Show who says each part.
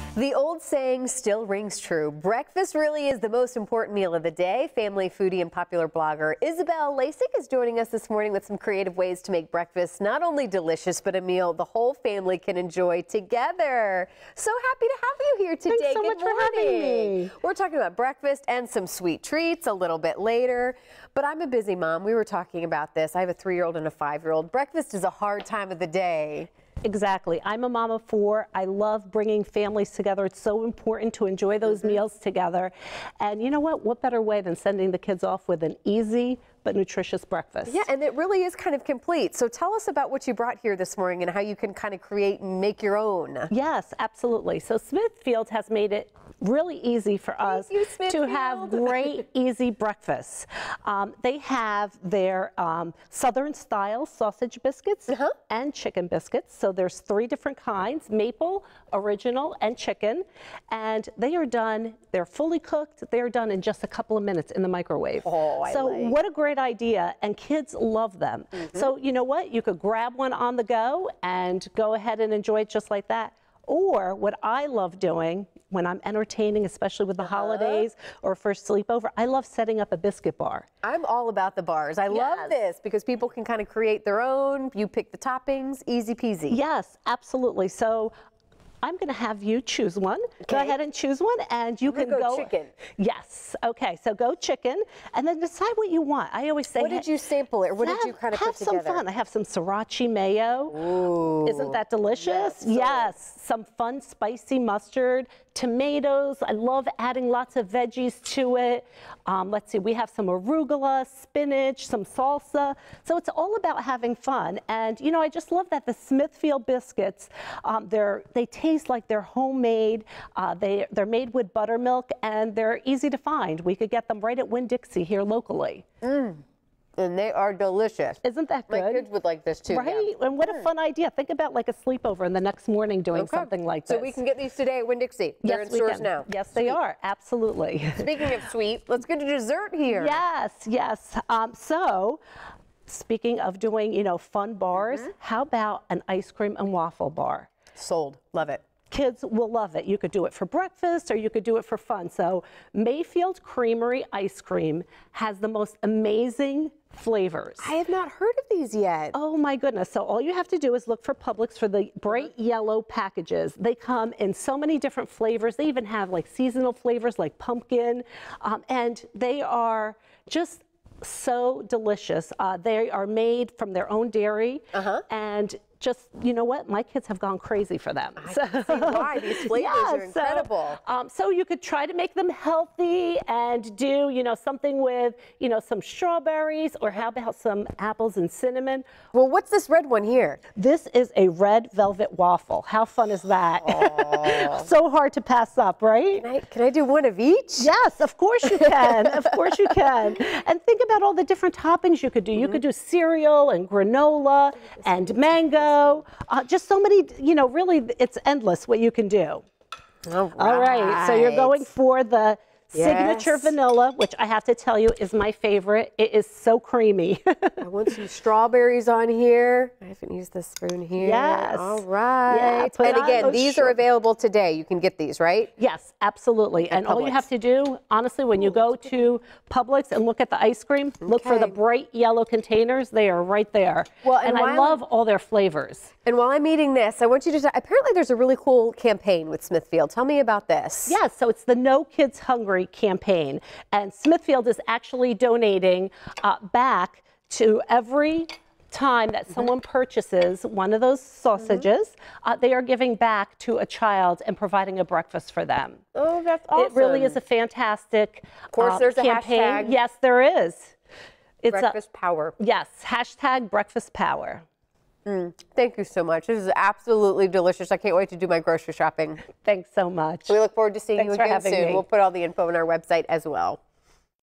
Speaker 1: The old saying still rings true. Breakfast really is the most important meal of the day. Family foodie and popular blogger Isabel Lasik is joining us this morning with some creative ways to make breakfast not only delicious, but a meal the whole family can enjoy together. So happy to have you here today.
Speaker 2: Thanks so much for having me.
Speaker 1: We're talking about breakfast and some sweet treats a little bit later. But I'm a busy mom. We were talking about this. I have a 3-year-old and a 5-year-old. Breakfast is a hard time of the day.
Speaker 2: Exactly. I'm a mom of 4. I love bringing families together. It's so important to enjoy those meals together. And you know what? What better way than sending the kids off with an easy but nutritious breakfast?
Speaker 1: Yeah, and it really is kind of complete. So tell us about what you brought here this morning and how you can kind of create and make your own.
Speaker 2: Yes, absolutely. So Smithfield has made it really easy for us to have great, easy breakfasts. They have their Southern style sausage biscuits and chicken biscuits. So there's 3 different kinds: maple, original, and chicken. And they are done, they're fully cooked. They're done in just a couple of minutes in the microwave. What a great idea, and kids love them. So you know what? You could grab one on the go and go ahead and enjoy it just like that. Or what I love doing when I'm entertaining, especially with the holidays or for sleepover, I love setting up a biscuit bar.
Speaker 1: I'm all about the bars. I love this because people can kind of create their own. You pick the toppings, easy peasy.
Speaker 2: Yes, absolutely. So I'm going to have you choose one. Go ahead and choose one, and you can go
Speaker 1: chicken.
Speaker 2: Yes. Okay. So go chicken, and then decide what you want. I always say,
Speaker 1: what did you sample it, or what did you kind of put together?
Speaker 2: Have some fun. I have some sriracha mayo.
Speaker 1: Ooh.
Speaker 2: Isn't that delicious? Yes. Some fun spicy mustard, tomatoes. I love adding lots of veggies to it. Let's see. We have some arugula, spinach, some salsa. So it's all about having fun. And you know, I just love that the Smithfield biscuits. They taste like they're homemade. They're made with buttermilk, and they're easy to find. We could get them right at Winn-Dixie here locally.
Speaker 1: And they are delicious.
Speaker 2: Isn't that good?
Speaker 1: My kids would like this too.
Speaker 2: Right? And what a fun idea. Think about like a sleepover and the next morning doing something like this.
Speaker 1: So we can get these today at Winn-Dixie. They're in stores now.
Speaker 2: Yes, they are. Absolutely.
Speaker 1: Speaking of sweet, let's get to dessert here.
Speaker 2: Yes, yes. So speaking of doing, you know, fun bars, how about an ice cream and waffle bar?
Speaker 1: Sold. Love it.
Speaker 2: Kids will love it. You could do it for breakfast or you could do it for fun. So Mayfield Creamery Ice Cream has the most amazing flavors.
Speaker 1: I have not heard of these yet.
Speaker 2: Oh my goodness. So all you have to do is look for Publix for the bright yellow packages. They come in so many different flavors. They even have like seasonal flavors like pumpkin, and they are just so delicious. They are made from their own dairy, and just, you know what, my kids have gone crazy for them.
Speaker 1: I can see why. These flavors are incredible.
Speaker 2: So you could try to make them healthy and do, you know, something with, you know, some strawberries, or how about some apples and cinnamon.
Speaker 1: Well, what's this red one here?
Speaker 2: This is a red velvet waffle. How fun is that? So hard to pass up, right?
Speaker 1: Can I do one of each?
Speaker 2: Yes, of course you can. Of course you can. And think about all the different toppings you could do. You could do cereal and granola and mango. Just so many, you know, really it's endless what you can do. All right. So you're going for the signature vanilla, which I have to tell you is my favorite. It is so creamy.
Speaker 1: I want some strawberries on here. I haven't used this spoon here.
Speaker 2: Yes.
Speaker 1: All right.
Speaker 2: Yeah,
Speaker 1: and again, these are available today. You can get these, right?
Speaker 2: Yes, absolutely. And all you have to do, honestly, when you go to Publix and look at the ice cream, look for the bright yellow containers. They are right there. Well, and I love all their flavors.
Speaker 1: And while I'm eating this, I want you to, apparently there's a really cool campaign with Smithfield. Tell me about this.
Speaker 2: Yes, so it's the No Kids Hungry campaign. And Smithfield is actually donating back to every time that someone purchases one of those sausages, they are giving back to a child and providing a breakfast for them.
Speaker 1: Oh, that's awesome.
Speaker 2: It really is a fantastic
Speaker 1: Of course, there's
Speaker 2: campaign.
Speaker 1: a hashtag.
Speaker 2: Yes, there is. It's
Speaker 1: Breakfast Power.
Speaker 2: Yes, hashtag Breakfast Power.
Speaker 1: Thank you so much. This is absolutely delicious. I can't wait to do my grocery shopping.
Speaker 2: Thanks so much.
Speaker 1: We look forward to seeing you
Speaker 2: Thanks for
Speaker 1: again
Speaker 2: having
Speaker 1: soon.
Speaker 2: me.
Speaker 1: We'll put all the info on our website as well.